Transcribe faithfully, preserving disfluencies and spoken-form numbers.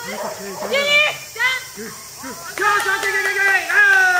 第一，加！跳上，给给给给！啊！